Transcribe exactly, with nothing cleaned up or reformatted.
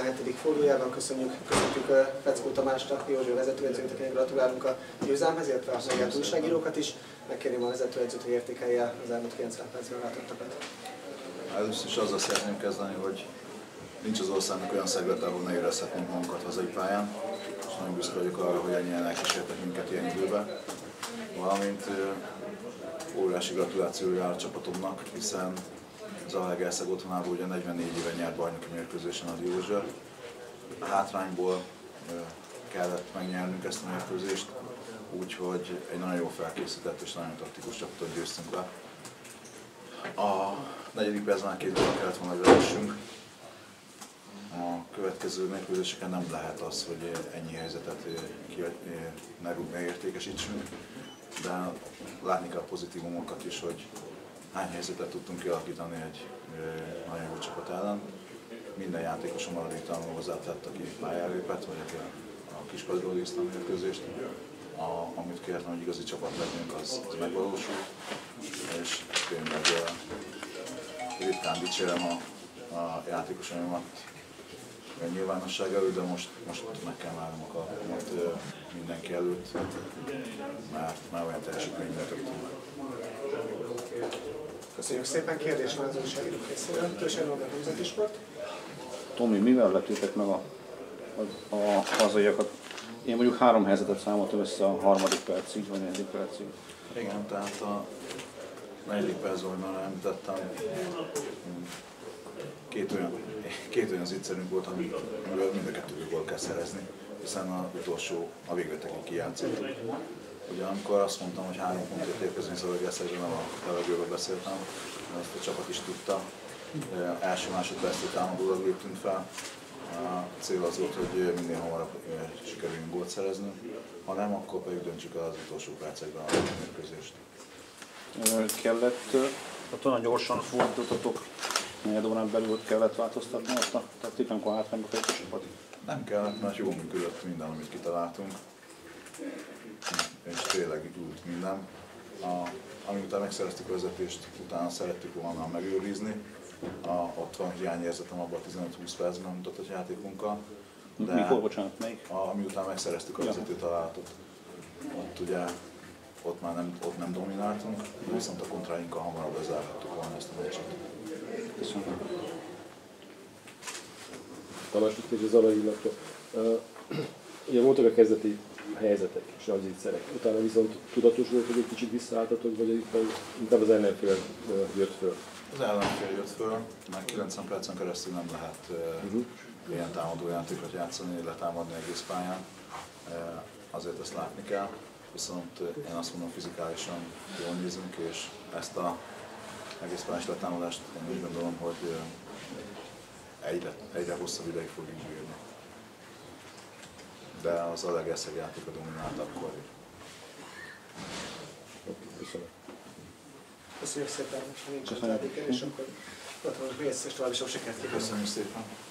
tizenhetedik fordulójában. Köszönjük, köszönjük Feckó Tamásnak, József vezetőedzőnek, akinek gratulálunk a győzelmhez, illetve a megjelent újságírókat is. Megkérném a vezetőedzőt, hogy értékelje az elmúlt kilencven percben látottakat. Először is azzal szeretném kezdeni, hogy nincs az országnak olyan szeglete, ahol ne érezhetnénk magunkat hazai pályán, és nagyon büszke vagyok arra, hogy ennyien elkísértek minket ilyen időben. Valamint óriási gratuláció jár a csapatomnak, hiszen Zalaegerszeg otthonában ugye negyvennégy éve nyert bajnoki mérkőzésen a Diózsa. A hátrányból kellett megnyernünk ezt a mérkőzést, úgyhogy egy nagyon jó felkészített és nagyon taktikus csapatot győztünk le. A negyedik percben már két góllal kellett volna, hogy vezessünk. A következő mérkőzéseken nem lehet az, hogy ennyi helyzetet ne értékesítsünk, de látni kell a pozitívumokat is, hogy hány helyzetet tudtunk kialakítani egy nagyon jó csapat ellen. Minden játékosom maradéktalanul hozzátett, aki pályára lépett, vagy aki a kispadról nézte a mérkőzést. A, amit kértem, hogy igazi csapat legyünk, az, az megvalósult, és tényleg ritkán dicsérem a, a játékosaimat a nyilvánosság előtt, de most, most meg kell várnom a kalpomat mindenki előtt, mert már olyan teljesítményt nyújtottunk. Köszönjük szépen, kérdés van az újságírók részéről. Tősén Norbert, Nemzeti Sport. Tomi, mivel leptétek meg a, a, a hazaiakat? Én mondjuk három helyzetet számoltam össze a harmadik percig, vagy negyedik percig. Igen, tehát a negyedik percben, hogy már említettem, két olyan, két olyan zicserünk volt, amiből mind a kettőből kell szerezni, hiszen az utolsó a végletekig kijátszottuk. Ugye amikor azt mondtam, hogy három pontot érkezünk Zalaegerszegre, nem a levegőről beszéltem, ezt a csapat is tudta. Első másodperctől támadólag léptünk fel. A cél az volt, hogy minél hamarabb sikerüljünk gólt szerezni, ha nem, akkor pedig döntsük el az utolsó percekben a mérkőzést. Kellett, hát olyan gyorsan fordítottatok, negyed órán belül kellett változtatni azt a taktikát, amikor hátrányba fejt a csapat? Nem kellett, mert jól működött minden, amit kitaláltunk. És tényleg ült minden. A, amiután megszereztük a vezetést, utána szerettük volna megőrizni. A, ott van hiányérzetem abban a tizenöt-húsz percben mutatott játékunkkal. De mikor, bocsánat, melyik? A, miután megszereztük a vezető találatot, ott ugye ott már nem, ott nem domináltunk, viszont a kontráinkkal hamarabb lezárhattuk volna ezt a meccset. Köszönöm. Tamás Viktor, az Zala illatja. Uh, ugye voltak a kezdeti helyzetek és az ígyszerek. Utána viszont tudatos volt, hogy egy kicsit visszaálltatok, vagy inkább az ellenfél jött föl? Az ellenfél jött föl, mert kilencven percen keresztül nem lehet uh, uh-huh. ilyen támadó játékot játszani, letámadni egész pályán. Uh, azért ezt látni kell, viszont uh, én azt mondom, fizikálisan jól nézünk, és ezt a egész pályás letámadást én úgy gondolom, hogy uh, egyre, egyre hosszabb ideig fogjuk bírni. De az Zalaegerszeg játéka dominált akkor is. Köszönöm. Köszönjük szépen, ha nincs az elvékelés, akkor gratulálunk még egyszer, és további sok sikert kívánok. Köszönjük szépen.